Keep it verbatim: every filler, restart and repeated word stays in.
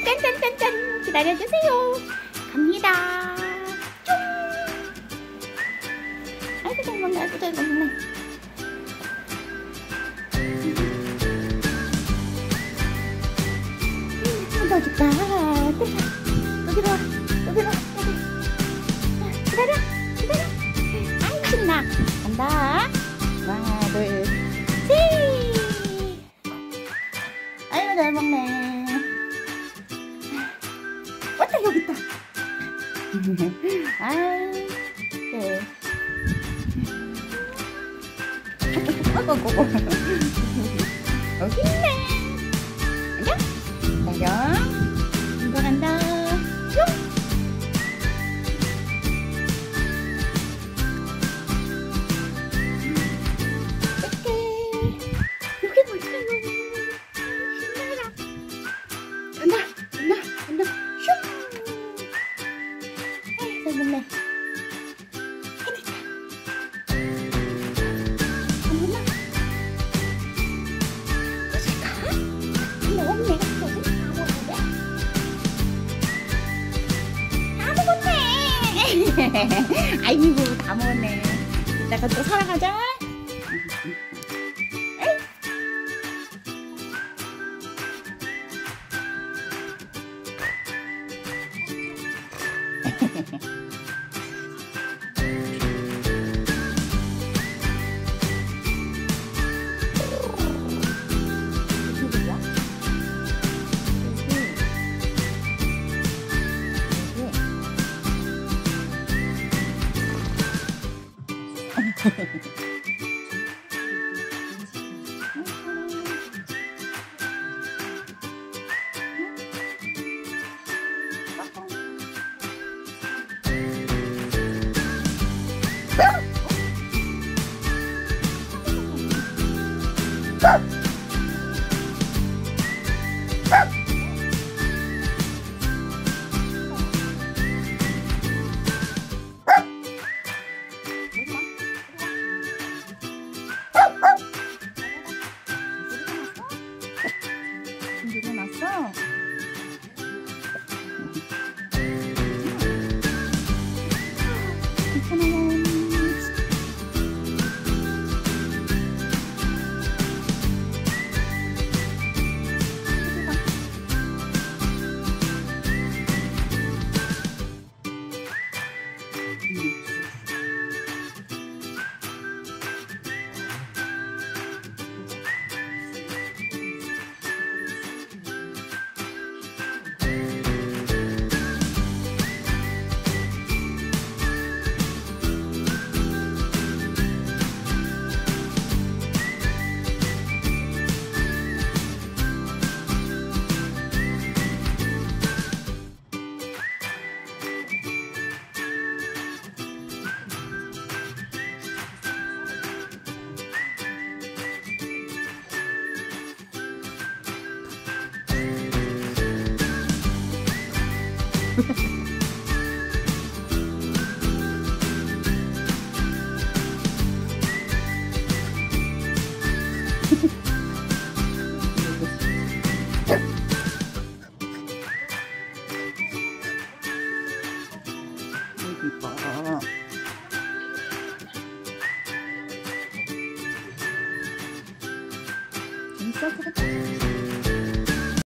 짠짠짠짠 기다려주세요. 갑니다. 쫑. 아이고 잘 먹네. 아이고 잘 먹네. 더 줄까? 여기로 와. 여기로 와. 여기. 기다려. 기다려. 아이 신나. 간다. 하나 둘 셋. 아이고 잘 먹네. 왔다 여기 있다. 아이 네. 어고고고. 여기 있네. 안녕. 안녕. 이거 간다. 뿅. 어떡해. 여기 볼까요? 신나라. 간다. 간다. 간다. 슝. 아이, 잘 먹네. 해냈다. 안 먹나? 보실까? 안 먹었네. 아이고 다 먹었네. 이따가 또 사러 가자. 일어났어? 괜찮아요. Ha ha ha.